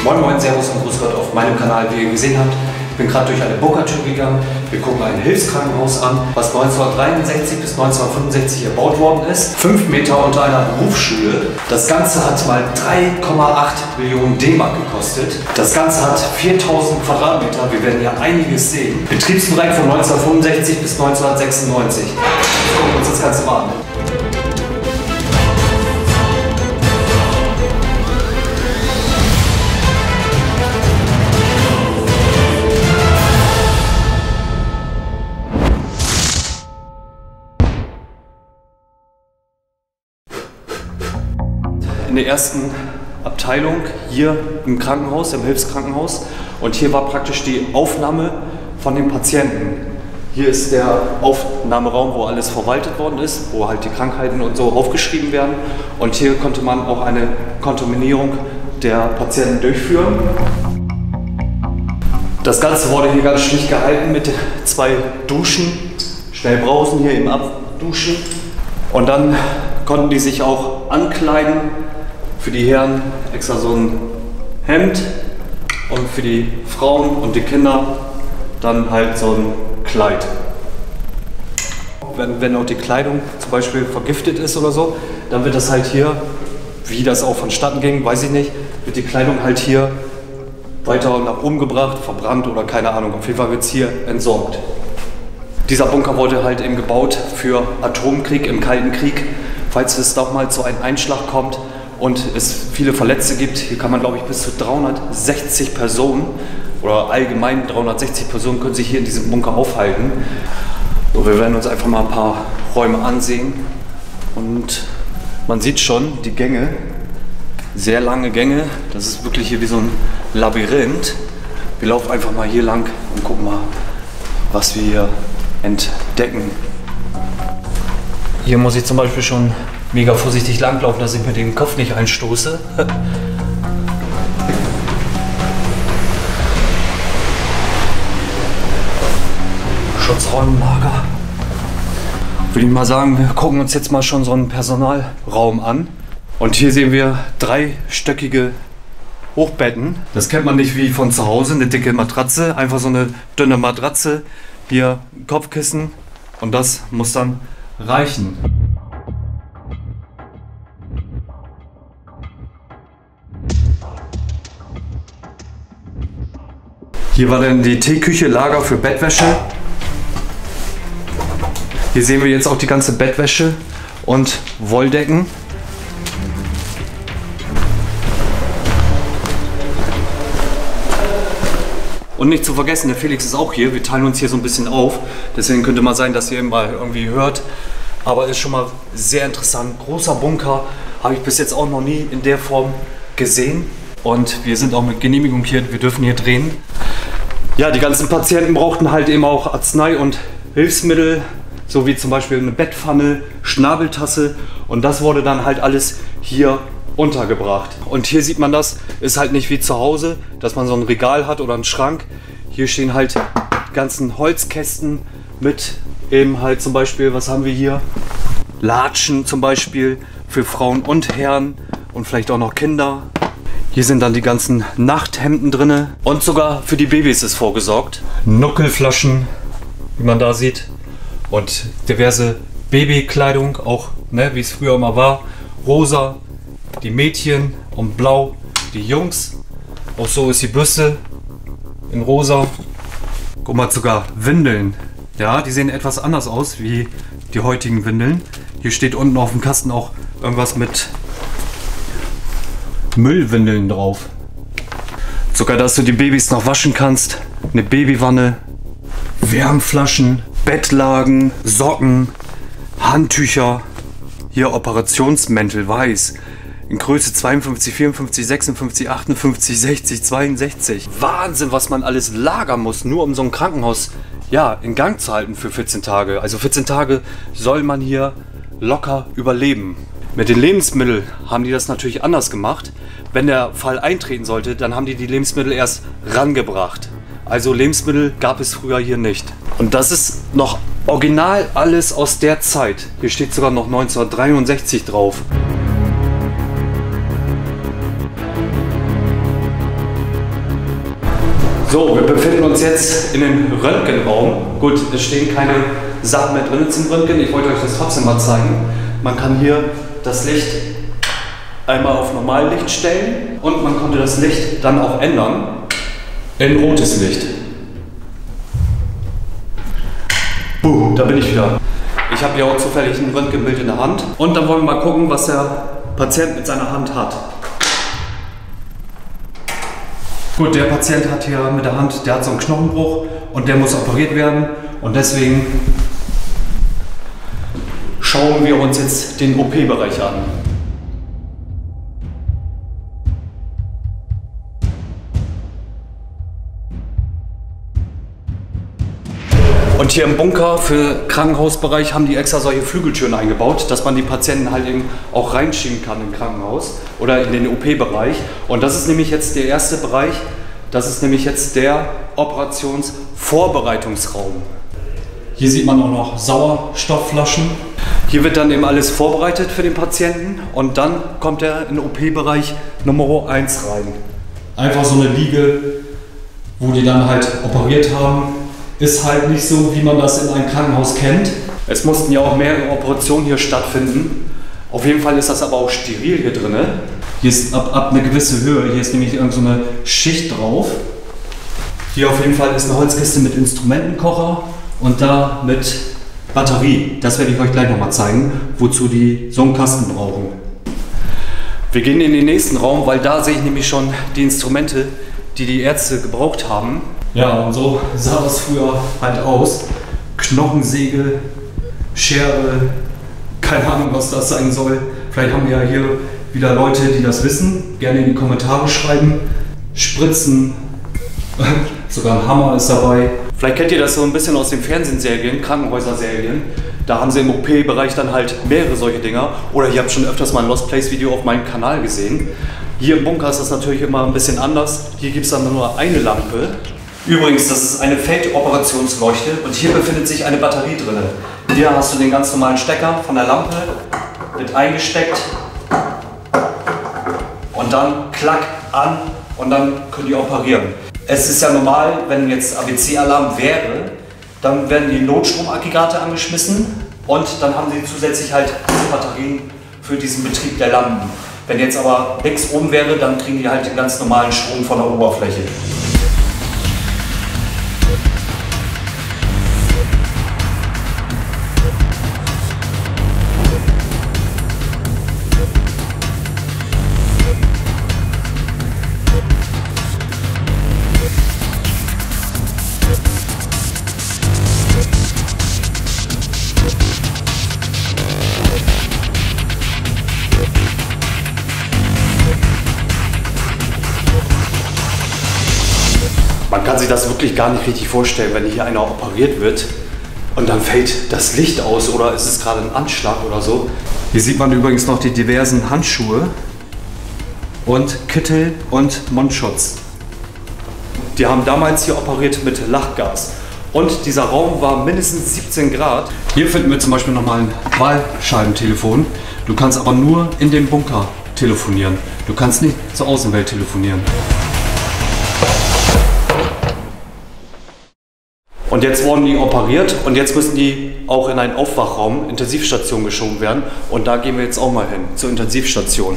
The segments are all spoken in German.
Moin Moin, Servus und Grüß Gott auf meinem Kanal. Wie ihr gesehen habt, ich bin gerade durch eine Bunkertür gegangen. Wir gucken ein Hilfskrankenhaus an, was 1963 bis 1965 erbaut worden ist. 5 Meter unter einer Berufsschule. Das Ganze hat mal 3,8 Millionen D-Mark gekostet. Das Ganze hat 4000 Quadratmeter. Wir werden hier einiges sehen. Betriebsbereit von 1965 bis 1996. Jetzt gucken wir uns das Ganze mal an. In der ersten Abteilung hier im Krankenhaus, im Hilfskrankenhaus, und hier war praktisch die Aufnahme von den Patienten. Hier ist der Aufnahmeraum, wo alles verwaltet worden ist, wo halt die Krankheiten und so aufgeschrieben werden, und hier konnte man auch eine Kontaminierung der Patienten durchführen. Das Ganze wurde hier ganz schlicht gehalten mit 2 Duschen, schnell brausen, hier eben abduschen, und dann konnten die sich auch ankleiden. Für die Herren extra so ein Hemd und für die Frauen und die Kinder dann halt so ein Kleid. Wenn auch die Kleidung zum Beispiel vergiftet ist oder so, dann wird das halt hier, wie das auch vonstatten ging, weiß ich nicht, wird die Kleidung halt hier weiter nach oben gebracht, verbrannt oder keine Ahnung. Auf jeden Fall wird es hier entsorgt. Dieser Bunker wurde halt eben gebaut für Atomkrieg, im Kalten Krieg, falls es doch mal zu einem Einschlag kommt und es viele Verletzte gibt. Hier kann man, glaube ich, bis zu 360 Personen oder allgemein 360 Personen können sich hier in diesem Bunker aufhalten. So, wir werden uns einfach mal ein paar Räume ansehen, und man sieht schon die Gänge, sehr lange Gänge. Das ist wirklich hier wie so ein Labyrinth. Wir laufen einfach mal hier lang und gucken mal, was wir hier entdecken. Hier muss ich zum Beispiel schon mega vorsichtig langlaufen, dass ich mir den Kopf nicht einstoße. Schutzräumlager. Würde ich mal sagen, wir gucken uns jetzt mal schon so einen Personalraum an. Und hier sehen wir 3-stöckige Hochbetten. Das kennt man nicht wie von zu Hause, eine dicke Matratze. Einfach so eine dünne Matratze. Hier ein Kopfkissen, und das muss dann reichen. Hier war dann die Teeküche, Lager für Bettwäsche. Hier sehen wir jetzt auch die ganze Bettwäsche und Wolldecken. Und nicht zu vergessen, der Felix ist auch hier. Wir teilen uns hier so ein bisschen auf. Deswegen könnte mal sein, dass ihr ihn mal irgendwie hört. Aber ist schon mal sehr interessant. Großer Bunker, habe ich bis jetzt auch noch nie in der Form gesehen. Und wir sind auch mit Genehmigung hier. Wir dürfen hier drehen. Ja, die ganzen Patienten brauchten halt eben auch Arznei und Hilfsmittel. So wie zum Beispiel eine Bettpfanne, Schnabeltasse. Und das wurde dann halt alles hier untergebracht. Und hier sieht man das, ist halt nicht wie zu Hause, dass man so ein Regal hat oder einen Schrank. Hier stehen halt die ganzen Holzkästen mit eben halt zum Beispiel, was haben wir hier? Latschen zum Beispiel für Frauen und Herren und vielleicht auch noch Kinder. Hier sind dann die ganzen Nachthemden drin, und sogar für die Babys ist vorgesorgt. Nuckelflaschen, wie man da sieht, und diverse Babykleidung, auch ne, wie es früher immer war. Rosa die Mädchen und blau die Jungs. Auch so ist die Bürste in rosa. Guck mal, sogar Windeln. Ja, die sehen etwas anders aus wie die heutigen Windeln. Hier steht unten auf dem Kasten auch irgendwas mit Müllwindeln drauf. Sogar, dass du die Babys noch waschen kannst. Eine Babywanne, Wärmflaschen, Bettlaken, Socken, Handtücher. Hier Operationsmäntel weiß. In Größe 52, 54, 56, 58, 60, 62. Wahnsinn, was man alles lagern muss, nur um so ein Krankenhaus ja, in Gang zu halten für 14 Tage. Also 14 Tage soll man hier locker überleben. Mit den Lebensmitteln haben die das natürlich anders gemacht. Wenn der Fall eintreten sollte, dann haben die Lebensmittel erst rangebracht. Also Lebensmittel gab es früher hier nicht. Und das ist noch original alles aus der Zeit. Hier steht sogar noch 1963 drauf. So, wir befinden uns jetzt in dem Röntgenraum. Gut, es stehen keine Sachen mehr drin zum Röntgen. Ich wollte euch das trotzdem mal zeigen. Man kann hier das Licht einmal auf Normallicht stellen und man konnte das Licht dann auch ändern in rotes Licht. Boom, da bin ich wieder. Ich habe hier auch zufällig ein Röntgenbild in der Hand und dann wollen wir mal gucken, was der Patient mit seiner Hand hat. Gut, der Patient hat hier mit der Hand, der hat so einen Knochenbruch und der muss operiert werden und deswegen schauen wir uns jetzt den OP-Bereich an. Und hier im Bunker für Krankenhausbereich haben die extra solche Flügeltüren eingebaut, dass man die Patienten halt eben auch reinschieben kann im Krankenhaus oder in den OP-Bereich. Und das ist nämlich jetzt der erste Bereich, das ist nämlich jetzt der Operationsvorbereitungsraum. Hier sieht man auch noch Sauerstoffflaschen. Hier wird dann eben alles vorbereitet für den Patienten und dann kommt er in den OP-Bereich Nummer 1 rein. Einfach so eine Liege, wo die dann halt operiert haben. Ist halt nicht so, wie man das in einem Krankenhaus kennt. Es mussten ja auch mehrere Operationen hier stattfinden. Auf jeden Fall ist das aber auch steril hier drin. Hier ist ab eine gewisse Höhe, hier ist nämlich irgend so eine Schicht drauf. Hier auf jeden Fall ist eine Holzkiste mit Instrumentenkocher und da mit Batterie. Das werde ich euch gleich nochmal zeigen, wozu die so einen Kasten brauchen. Wir gehen in den nächsten Raum, weil da sehe ich nämlich schon die Instrumente, die die Ärzte gebraucht haben. Ja, und so sah das früher halt aus. Knochensäge, Schere, keine Ahnung, was das sein soll. Vielleicht haben wir ja hier wieder Leute, die das wissen. Gerne in die Kommentare schreiben. Spritzen, sogar ein Hammer ist dabei. Vielleicht kennt ihr das so ein bisschen aus den Fernsehserien, Krankenhäuser-Serien. Da haben sie im OP-Bereich dann halt mehrere solche Dinger. Oder ihr habt schon öfters mal ein Lost Place Video auf meinem Kanal gesehen. Hier im Bunker ist das natürlich immer ein bisschen anders. Hier gibt es dann nur eine Lampe. Übrigens, das ist eine Feldoperationsleuchte und hier befindet sich eine Batterie drin. Hier hast du den ganz normalen Stecker von der Lampe mit eingesteckt und dann klack an und dann können die operieren. Es ist ja normal, wenn jetzt ABC-Alarm wäre, dann werden die Notstromaggregate angeschmissen und dann haben sie zusätzlich halt diese Batterien für diesen Betrieb der Lampen. Wenn jetzt aber nichts oben wäre, dann kriegen die halt den ganz normalen Strom von der Oberfläche. Man kann sich das wirklich gar nicht richtig vorstellen, wenn hier einer operiert wird und dann fällt das Licht aus oder es ist gerade ein Anschlag oder so. Hier sieht man übrigens noch die diversen Handschuhe und Kittel und Mundschutz. Die haben damals hier operiert mit Lachgas und dieser Raum war mindestens 17 Grad. Hier finden wir zum Beispiel nochmal ein Wahlscheibentelefon. Du kannst aber nur in dem Bunker telefonieren. Du kannst nicht zur Außenwelt telefonieren. Und jetzt wurden die operiert und jetzt müssen die auch in einen Aufwachraum, Intensivstation geschoben werden. Und da gehen wir jetzt auch mal hin, zur Intensivstation.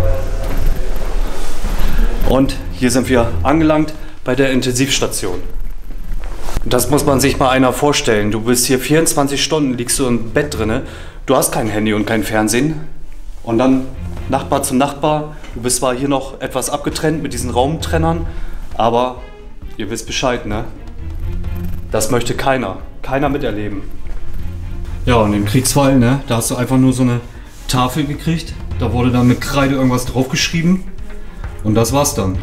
Und hier sind wir angelangt bei der Intensivstation. Das muss man sich mal einer vorstellen. Du bist hier 24 Stunden, liegst du im Bett drinne. Du hast kein Handy und kein Fernsehen. Und dann Nachbar zu Nachbar. Du bist zwar hier noch etwas abgetrennt mit diesen Raumtrennern, aber ihr wisst Bescheid, ne? Das möchte keiner miterleben. Ja, und im Kriegsfall, ne, da hast du einfach nur so eine Tafel gekriegt. Da wurde dann mit Kreide irgendwas draufgeschrieben. Und das war's dann.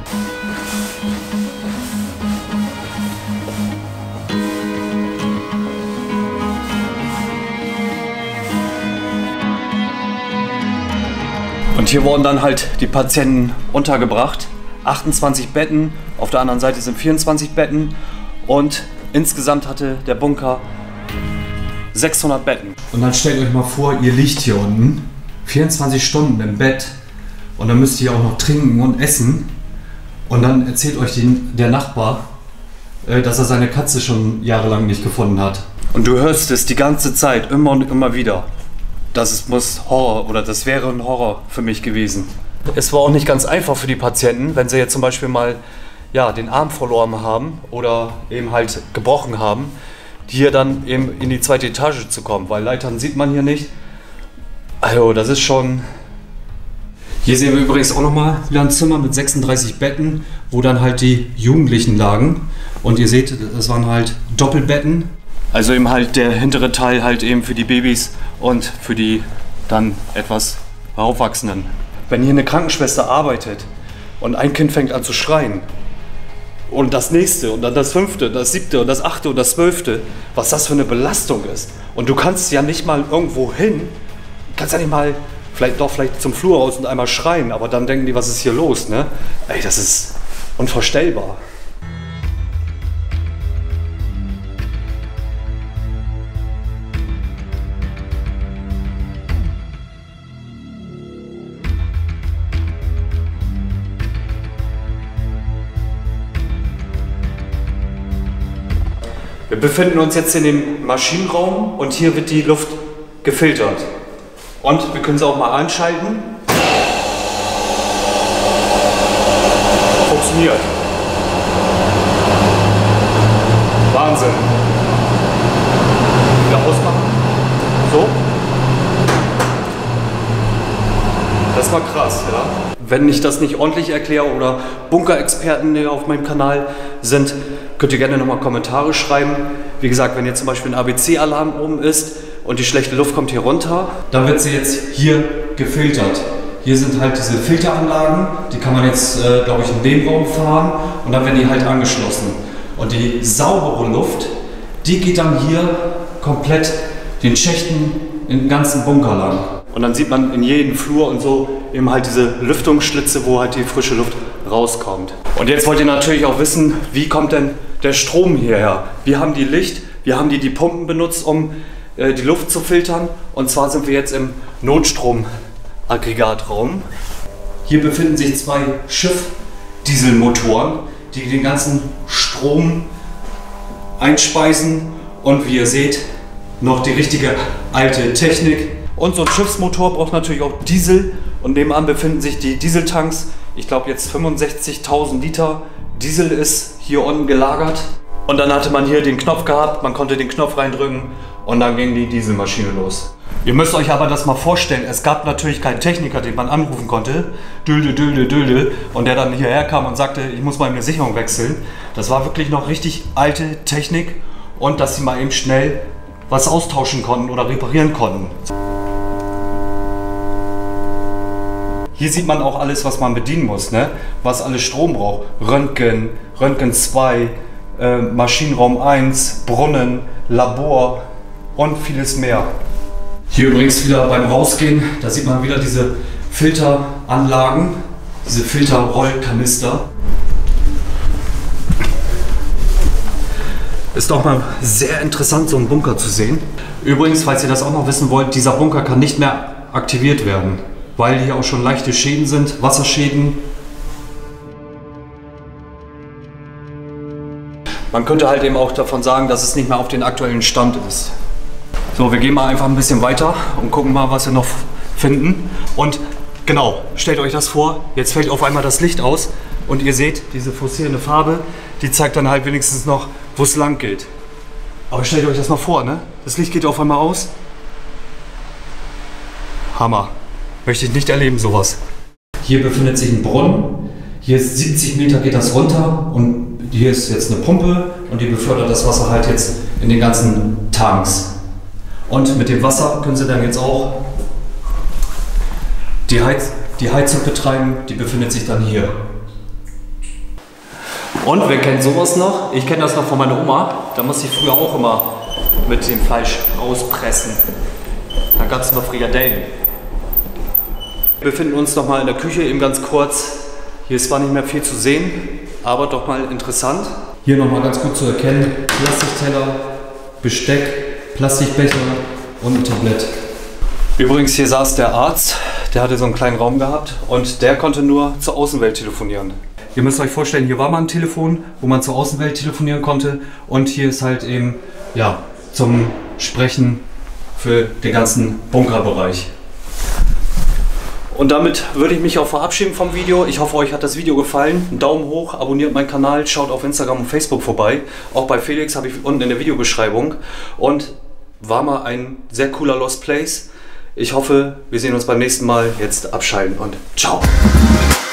Und hier wurden dann halt die Patienten untergebracht. 28 Betten, auf der anderen Seite sind 24 Betten. Und insgesamt hatte der Bunker 600 Betten. Und dann stellt euch mal vor, ihr liegt hier unten 24 Stunden im Bett und dann müsst ihr auch noch trinken und essen. Und dann erzählt euch der Nachbar, dass er seine Katze schon jahrelang nicht gefunden hat. Und du hörst es die ganze Zeit, immer und immer wieder. Muss Horror oder das wäre ein Horror für mich gewesen. Es war auch nicht ganz einfach für die Patienten, wenn sie jetzt zum Beispiel mal den Arm verloren haben oder eben halt gebrochen haben, hier dann eben in die zweite Etage zu kommen, weil Leitern sieht man hier nicht. Also das ist schon... Hier sehen wir übrigens auch nochmal wieder ein Zimmer mit 36 Betten, wo dann halt die Jugendlichen lagen. Und ihr seht, das waren halt Doppelbetten. Also eben halt der hintere Teil halt eben für die Babys und für die dann etwas Aufwachsenden. Wenn hier eine Krankenschwester arbeitet und ein Kind fängt an zu schreien und das nächste und dann das 5., das 7. und das 8. und das 12., was das für eine Belastung ist. Und du kannst ja nicht mal irgendwo hin, kannst ja nicht mal vielleicht zum Flur raus und einmal schreien, aber dann denken die, was ist hier los, ne? Ey, das ist unvorstellbar. Wir befinden uns jetzt in dem Maschinenraum und hier wird die Luft gefiltert. Und wir können sie auch mal anschalten. Funktioniert. Wahnsinn. Wieder ausmachen. So. Das war krass, ja. Wenn ich das nicht ordentlich erkläre oder Bunkerexperten die auf meinem Kanal sind, könnt ihr gerne nochmal Kommentare schreiben. Wie gesagt, wenn jetzt zum Beispiel ein ABC-Alarm oben ist und die schlechte Luft kommt hier runter, dann wird sie jetzt hier gefiltert. Hier sind halt diese Filteranlagen, die kann man jetzt, glaube ich, in den Raum fahren und dann werden die halt angeschlossen. Und die saubere Luft, die geht dann hier komplett den Schächten in den ganzen Bunker lang. Und dann sieht man in jedem Flur und so eben halt diese Lüftungsschlitze, wo halt die frische Luft rauskommt. Und jetzt wollt ihr natürlich auch wissen, wie kommt denn der Strom hierher? Wir haben die Licht, wir haben die Pumpen benutzt, um die Luft zu filtern. Und zwar sind wir jetzt im Notstromaggregatraum. Hier befinden sich 2 Schiffdieselmotoren, die den ganzen Strom einspeisen. Und wie ihr seht, noch die richtige alte Technik. Und so ein Schiffsmotor braucht natürlich auch Diesel. Und nebenan befinden sich die Dieseltanks. Ich glaube jetzt 65.000 Liter Diesel ist hier unten gelagert. Und dann hatte man hier den Knopf gehabt, man konnte den Knopf reindrücken und dann ging die Dieselmaschine los. Ihr müsst euch aber das mal vorstellen, es gab natürlich keinen Techniker, den man anrufen konnte, dülde, und der dann hierher kam und sagte, ich muss mal eine Sicherung wechseln. Das war wirklich noch richtig alte Technik und dass sie mal eben schnell was austauschen konnten oder reparieren konnten. Hier sieht man auch alles, was man bedienen muss, ne? Was alles Strom braucht. Röntgen, Röntgen 2, Maschinenraum 1, Brunnen, Labor und vieles mehr. Hier übrigens wieder beim Rausgehen, da sieht man wieder diese Filteranlagen, diese Filterrollkanister. Ist doch mal sehr interessant, so einen Bunker zu sehen. Übrigens, falls ihr das auch noch wissen wollt, dieser Bunker kann nicht mehr aktiviert werden, weil hier auch schon leichte Schäden sind, Wasserschäden. Man könnte halt eben auch davon sagen, dass es nicht mehr auf den aktuellen Stand ist. So, wir gehen mal einfach ein bisschen weiter und gucken mal, was wir noch finden. Und genau, stellt euch das vor, jetzt fällt auf einmal das Licht aus und ihr seht, diese pulsierende Farbe, die zeigt dann halt wenigstens noch, wo es lang geht. Aber stellt euch das mal vor, ne? Das Licht geht auf einmal aus. Hammer. Möchte ich nicht erleben, sowas. Hier befindet sich ein Brunnen. Hier ist 70 Meter geht das runter und hier ist jetzt eine Pumpe und die befördert das Wasser halt jetzt in den ganzen Tanks. Und mit dem Wasser können sie dann jetzt auch die Heizung betreiben, die befindet sich dann hier. Und wer kennt sowas noch? Ich kenne das noch von meiner Oma. Da musste ich früher auch immer mit dem Fleisch rauspressen. Da gab es immer Frikadellen. Wir befinden uns noch mal in der Küche, eben ganz kurz. Hier ist zwar nicht mehr viel zu sehen, aber doch mal interessant. Hier noch mal ganz gut zu erkennen, Plastikteller, Besteck, Plastikbecher und ein Tablett. Übrigens, hier saß der Arzt, der hatte so einen kleinen Raum gehabt und der konnte nur zur Außenwelt telefonieren. Ihr müsst euch vorstellen, hier war mal ein Telefon, wo man zur Außenwelt telefonieren konnte. Und hier ist halt eben, ja, zum Sprechen für den ganzen Bunkerbereich. Und damit würde ich mich auch verabschieden vom Video. Ich hoffe, euch hat das Video gefallen. Einen Daumen hoch, abonniert meinen Kanal, schaut auf Instagram und Facebook vorbei. Auch bei Felix habe ich unten in der Videobeschreibung. Und war mal ein sehr cooler Lost Place. Ich hoffe, wir sehen uns beim nächsten Mal. Jetzt abschalten und ciao.